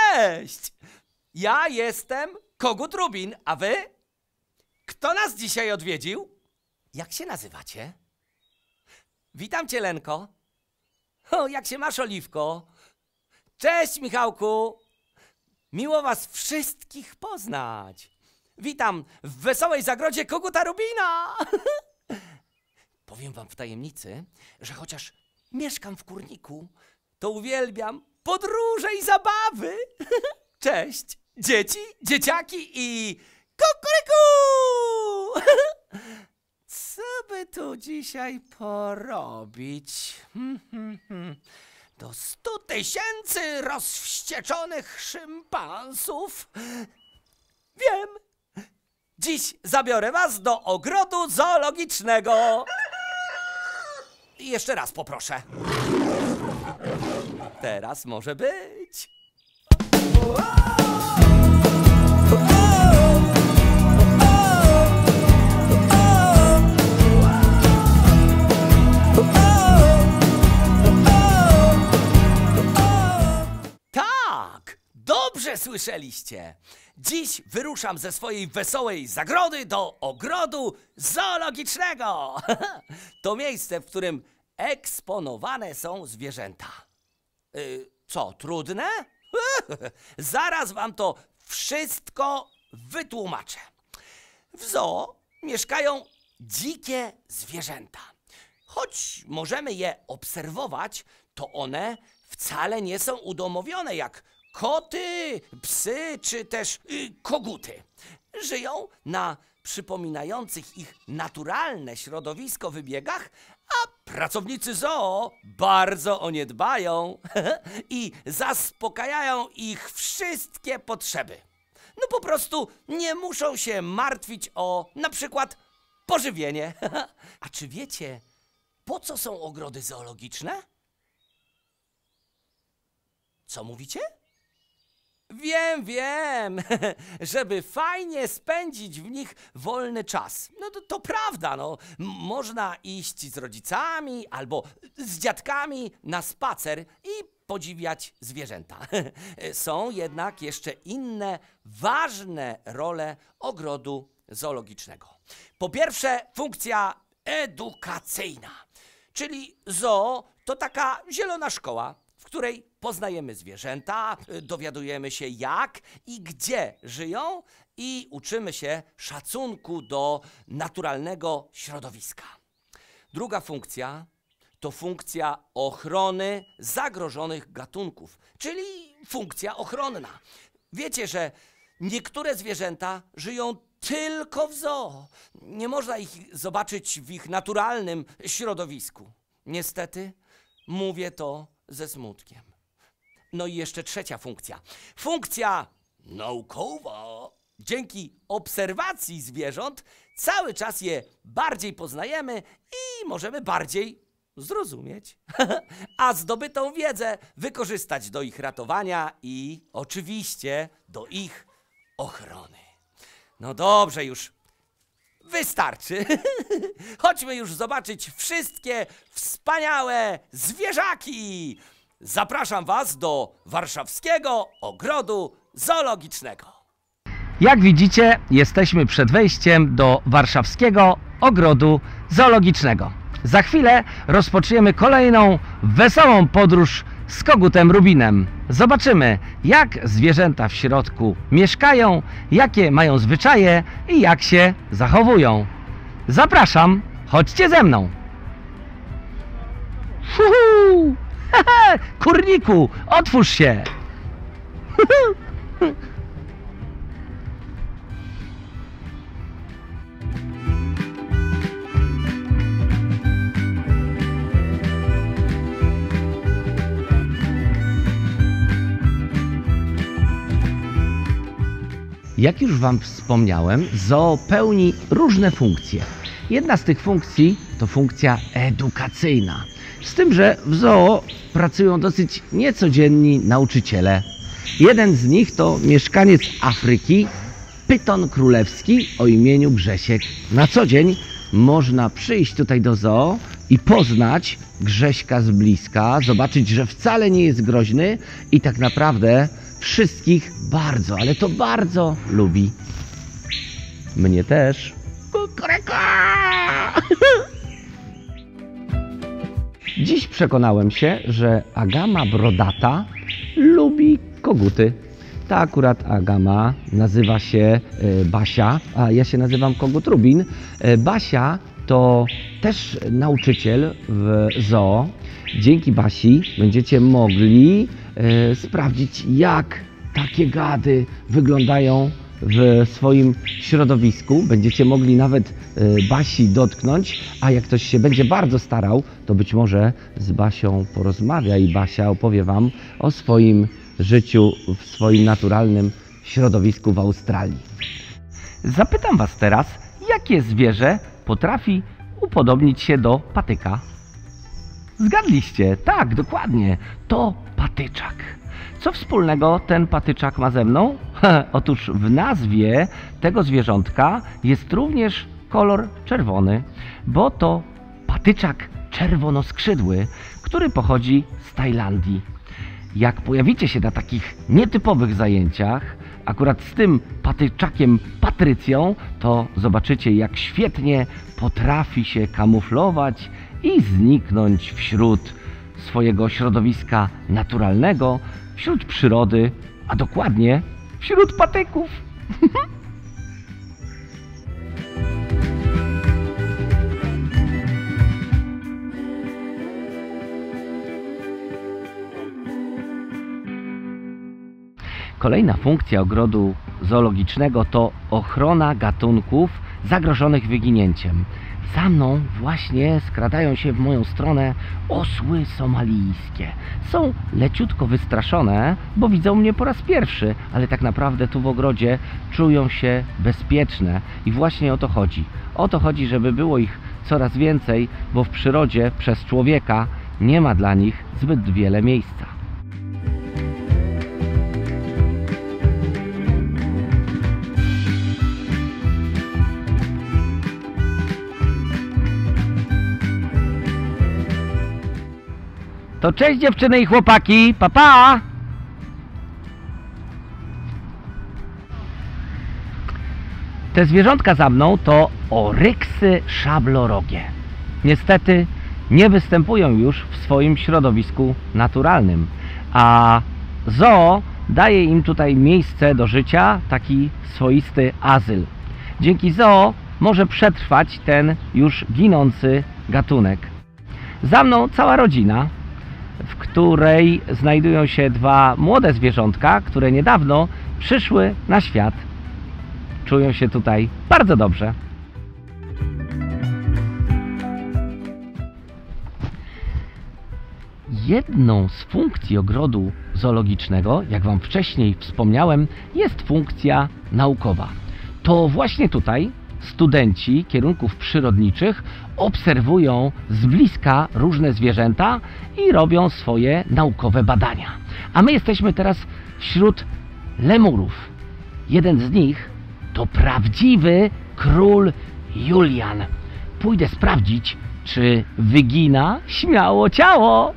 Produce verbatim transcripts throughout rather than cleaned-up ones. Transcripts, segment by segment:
Cześć! Ja jestem Kogut Rubin, a wy? Kto nas dzisiaj odwiedził? Jak się nazywacie? Witam cię, Lenko. O, jak się masz, Oliwko? Cześć, Michałku. Miło was wszystkich poznać. Witam w wesołej zagrodzie Koguta Rubina. Powiem wam w tajemnicy, że chociaż mieszkam w kurniku, to uwielbiam podróże i zabawy. Cześć, dzieci, dzieciaki i kukuryku! Co by tu dzisiaj porobić? Do stu tysięcy rozwścieczonych szympansów. Wiem. Dziś zabiorę was do ogrodu zoologicznego. I jeszcze raz poproszę. Teraz może być. Tak, dobrze słyszeliście. Dziś wyruszam ze swojej wesołej zagrody do ogrodu zoologicznego. To miejsce, w którym eksponowane są zwierzęta. Yy, co, trudne? Zaraz wam to wszystko wytłumaczę. W zoo mieszkają dzikie zwierzęta. Choć możemy je obserwować, to one wcale nie są udomowione jak koty, psy czy też y, koguty. Żyją na przypominających ich naturalne środowisko wybiegach, a pracownicy zoo bardzo o nie dbają i zaspokajają ich wszystkie potrzeby. No po prostu nie muszą się martwić o na przykład pożywienie. A czy wiecie, po co są ogrody zoologiczne? Co mówicie? Wiem, wiem, żeby fajnie spędzić w nich wolny czas. No to, to prawda, no. M- można iść z rodzicami albo z dziadkami na spacer i podziwiać zwierzęta. Są jednak jeszcze inne ważne role ogrodu zoologicznego. Po pierwsze, funkcja edukacyjna, czyli zoo to taka zielona szkoła, w której poznajemy zwierzęta, dowiadujemy się jak i gdzie żyją i uczymy się szacunku do naturalnego środowiska. Druga funkcja to funkcja ochrony zagrożonych gatunków, czyli funkcja ochronna. Wiecie, że niektóre zwierzęta żyją tylko w zoo. Nie można ich zobaczyć w ich naturalnym środowisku. Niestety, mówię to ze smutkiem. No i jeszcze trzecia funkcja. Funkcja naukowa. Dzięki obserwacji zwierząt cały czas je bardziej poznajemy i możemy bardziej zrozumieć. A zdobytą wiedzę wykorzystać do ich ratowania i oczywiście do ich ochrony. No dobrze, już wystarczy. Chodźmy już zobaczyć wszystkie wspaniałe zwierzaki. Zapraszam was do warszawskiego ogrodu zoologicznego. Jak widzicie, jesteśmy przed wejściem do warszawskiego ogrodu zoologicznego. Za chwilę rozpoczniemy kolejną wesołą podróż z Kogutem Rubinem. Zobaczymy, jak zwierzęta w środku mieszkają, jakie mają zwyczaje i jak się zachowują. Zapraszam, chodźcie ze mną. Fuhu! Kurniku, otwórz się! Jak już wam wspomniałem, zoo pełni różne funkcje. Jedna z tych funkcji to funkcja edukacyjna. Z tym, że w zoo pracują dosyć niecodzienni nauczyciele. Jeden z nich to mieszkaniec Afryki, pyton królewski o imieniu Grzesiek. Na co dzień można przyjść tutaj do zoo i poznać Grześka z bliska, zobaczyć, że wcale nie jest groźny i tak naprawdę wszystkich bardzo, ale to bardzo lubi. Mnie też. Kukuryku! Dziś przekonałem się, że agama brodata lubi koguty. Ta akurat agama nazywa się Basia, a ja się nazywam Kogut Rubin. Basia to też nauczyciel w zoo. Dzięki Basi będziecie mogli sprawdzić, jak takie gady wyglądają w swoim środowisku. Będziecie mogli nawet Basi dotknąć, a jak ktoś się będzie bardzo starał, to być może z Basią porozmawia i Basia opowie Wam o swoim życiu w swoim naturalnym środowisku w Australii. Zapytam Was teraz, jakie zwierzę potrafi upodobnić się do patyka? Zgadliście, tak, dokładnie, to patyczak. Co wspólnego ten patyczak ma ze mną? Otóż w nazwie tego zwierzątka jest również kolor czerwony, bo to patyczak czerwonoskrzydły, który pochodzi z Tajlandii. Jak pojawicie się na takich nietypowych zajęciach, akurat z tym patyczakiem Patrycją, to zobaczycie, jak świetnie potrafi się kamuflować i zniknąć wśród swojego środowiska naturalnego, wśród przyrody, a dokładnie wśród patyków. Kolejna funkcja ogrodu zoologicznego to ochrona gatunków zagrożonych wyginięciem. Za mną właśnie skradają się w moją stronę osły somalijskie. Są leciutko wystraszone, bo widzą mnie po raz pierwszy, ale tak naprawdę tu w ogrodzie czują się bezpieczne i właśnie o to chodzi. O to chodzi, żeby było ich coraz więcej, bo w przyrodzie przez człowieka nie ma dla nich zbyt wiele miejsca. To cześć dziewczyny i chłopaki, pa pa! Te zwierzątka za mną to oryksy szablorogie. Niestety nie występują już w swoim środowisku naturalnym, a zoo daje im tutaj miejsce do życia, taki swoisty azyl. Dzięki zoo może przetrwać ten już ginący gatunek. Za mną cała rodzina, w której znajdują się dwa młode zwierzątka, które niedawno przyszły na świat. Czują się tutaj bardzo dobrze. Jedną z funkcji ogrodu zoologicznego, jak Wam wcześniej wspomniałem, jest funkcja naukowa. To właśnie tutaj studenci kierunków przyrodniczych obserwują z bliska różne zwierzęta i robią swoje naukowe badania. A my jesteśmy teraz wśród lemurów. Jeden z nich to prawdziwy król Julian. Pójdę sprawdzić, czy wygina śmiało ciało.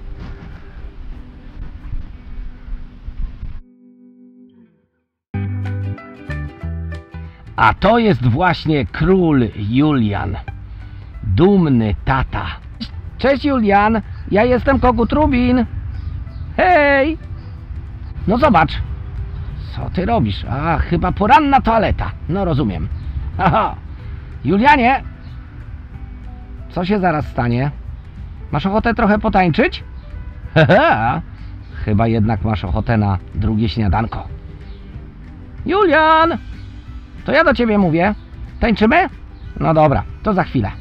A to jest właśnie król Julian. Dumny tata. Cześć Julian, ja jestem Kogut Rubin. Hej! No zobacz. Co ty robisz? A, chyba poranna toaleta. No rozumiem. Aha. Julianie! Co się zaraz stanie? Masz ochotę trochę potańczyć? Hehe. Chyba jednak masz ochotę na drugie śniadanko. Julian! To ja do ciebie mówię. Tańczymy? No dobra, to za chwilę.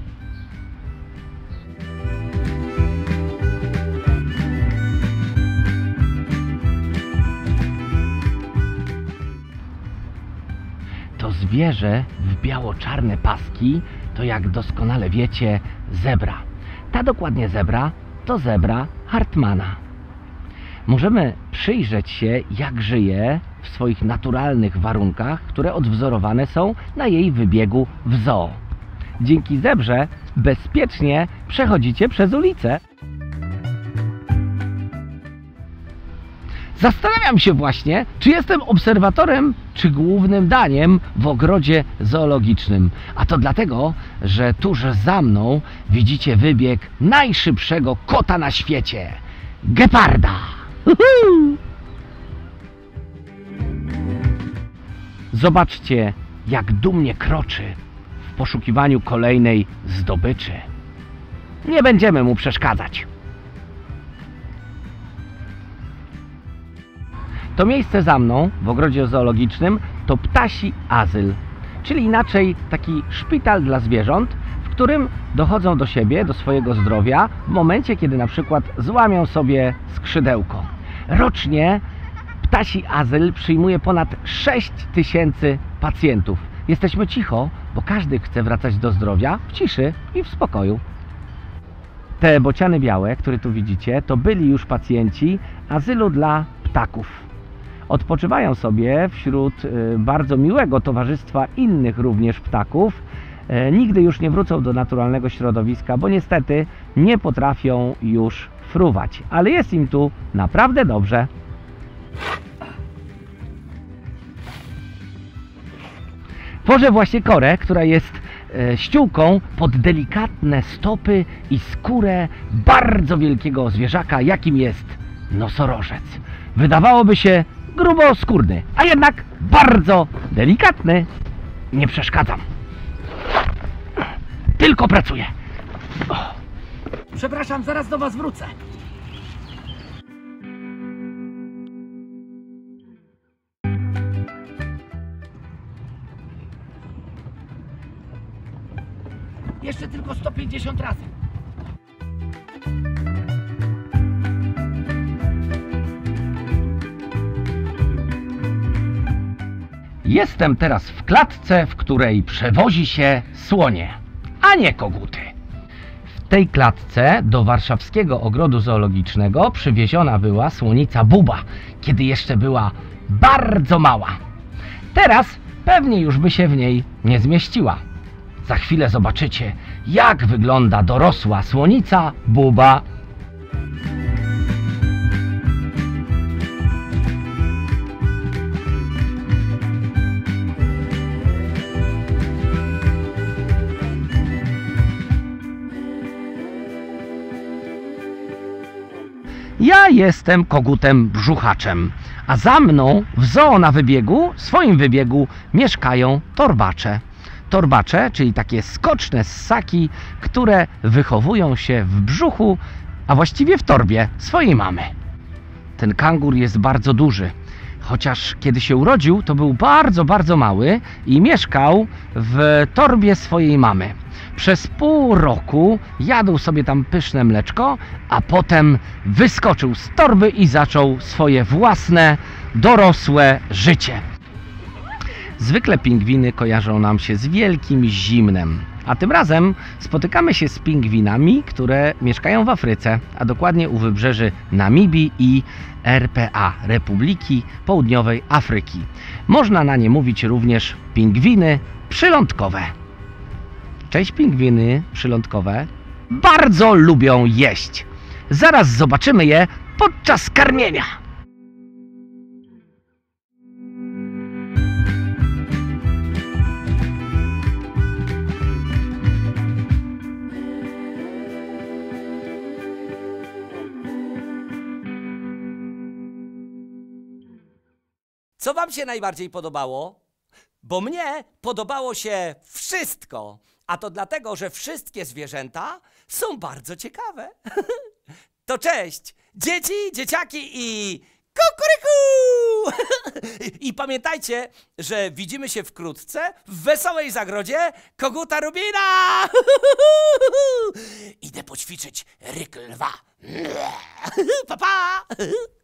To zwierzę w biało-czarne paski to, jak doskonale wiecie, zebra. Ta dokładnie zebra to zebra Hartmana. Możemy przyjrzeć się, jak żyje w swoich naturalnych warunkach, które odwzorowane są na jej wybiegu w zoo. Dzięki zebrze bezpiecznie przechodzicie przez ulicę. Zastanawiam się właśnie, czy jestem obserwatorem, czy głównym daniem w ogrodzie zoologicznym. A to dlatego, że tuż za mną widzicie wybieg najszybszego kota na świecie. Geparda! Uhu! Zobaczcie, jak dumnie kroczy w poszukiwaniu kolejnej zdobyczy. Nie będziemy mu przeszkadzać. To miejsce za mną, w ogrodzie zoologicznym, to ptasi azyl, czyli inaczej taki szpital dla zwierząt, w którym dochodzą do siebie, do swojego zdrowia w momencie, kiedy na przykład złamią sobie skrzydełko. Rocznie ptasi azyl przyjmuje ponad sześć tysięcy pacjentów. Jesteśmy cicho, bo każdy chce wracać do zdrowia w ciszy i w spokoju. Te bociany białe, które tu widzicie, to byli już pacjenci azylu dla ptaków. Odpoczywają sobie wśród bardzo miłego towarzystwa innych również ptaków. Nigdy już nie wrócą do naturalnego środowiska, bo niestety nie potrafią już fruwać. Ale jest im tu naprawdę dobrze. Tworzę właśnie korę, która jest e, ściółką pod delikatne stopy i skórę bardzo wielkiego zwierzaka, jakim jest nosorożec. Wydawałoby się gruboskórny, a jednak bardzo delikatny. Nie przeszkadzam. Tylko pracuję. O. Przepraszam, zaraz do was wrócę. Jeszcze tylko sto pięćdziesiąt razy. Jestem teraz w klatce, w której przewozi się słonie, a nie koguty. W tej klatce do warszawskiego ogrodu zoologicznego przywieziona była słonica Buba, kiedy jeszcze była bardzo mała. Teraz pewnie już by się w niej nie zmieściła. Za chwilę zobaczycie, jak wygląda dorosła słonica Buba. Ja jestem kogutem brzuchaczem, a za mną w zoo na wybiegu, w swoim wybiegu mieszkają torbacze. Torbacze, czyli takie skoczne ssaki, które wychowują się w brzuchu, a właściwie w torbie swojej mamy. Ten kangur jest bardzo duży, chociaż kiedy się urodził, to był bardzo, bardzo mały i mieszkał w torbie swojej mamy. Przez pół roku jadł sobie tam pyszne mleczko, a potem wyskoczył z torby i zaczął swoje własne, dorosłe życie. Zwykle pingwiny kojarzą nam się z wielkim zimnem, a tym razem spotykamy się z pingwinami, które mieszkają w Afryce, a dokładnie u wybrzeży Namibii i R P A, Republiki Południowej Afryki. Można na nie mówić również pingwiny przylądkowe. Cześć, pingwiny przylądkowe bardzo lubią jeść. Zaraz zobaczymy je podczas karmienia. Co wam się najbardziej podobało? Bo mnie podobało się wszystko. A to dlatego, że wszystkie zwierzęta są bardzo ciekawe. To cześć, dzieci, dzieciaki i kukuryku! I pamiętajcie, że widzimy się wkrótce w wesołej zagrodzie Koguta Rubina! Idę poćwiczyć ryk lwa. Pa, pa!